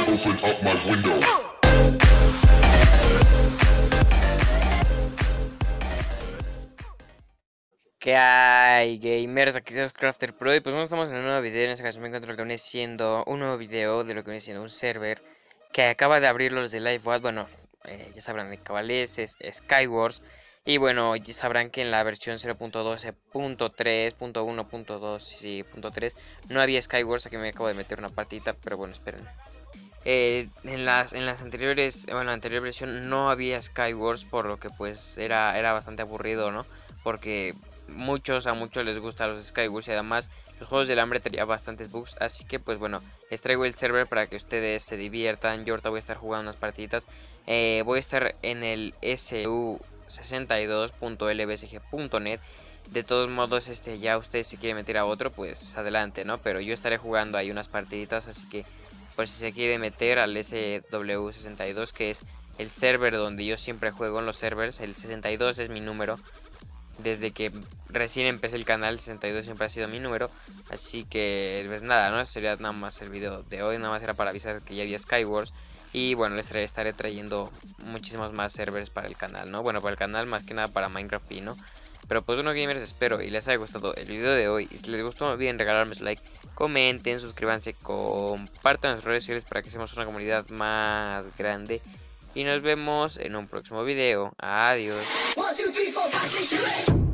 open up my window. ¿Qué hay, gamers? Aquí es Crafter Pro y pues bueno, estamos en un nuevo video. En este caso me encuentro lo que viene siendo un nuevo video de lo que viene siendo un server que acaba de abrir los de LifeWatt. Bueno, ya sabrán de Cabalés, es Skywars. Y bueno, ya sabrán que en la versión 0.12.3.1.2 y punto 3 no había Skywars. Aquí me acabo de meter una partita, pero bueno, esperen. En las anteriores, bueno, la anterior versión no había Skywars, por lo que pues era bastante aburrido, ¿no? Porque a muchos les gustan los Skywars y además los juegos del hambre tenían bastantes bugs. Así que pues bueno, les traigo el server para que ustedes se diviertan. Yo ahorita voy a estar jugando unas partiditas. Voy a estar en el su62.lbsg.net. De todos modos, ya ustedes si quieren meter a otro, pues adelante, ¿no? Pero yo estaré jugando ahí unas partiditas, así que por si se quiere meter al SW62, que es el server donde yo siempre juego en los servers. El 62 es mi número. Desde que recién empecé el canal, el 62 siempre ha sido mi número. Así que pues nada, ¿no? Sería nada más el video de hoy. Nada más era para avisar que ya había Skywars. Y bueno, les estaré trayendo muchísimos más servers para el canal, ¿no? Bueno, para el canal más que nada para Minecraft y, ¿no? Pero pues bueno, gamers, espero y les haya gustado el video de hoy. Y si les gustó, no olviden regalarme su like, comenten, suscríbanse, compartan las redes sociales para que seamos una comunidad más grande. Y nos vemos en un próximo video. Adiós. 1, 2, 3, 4, 5, 6, 7.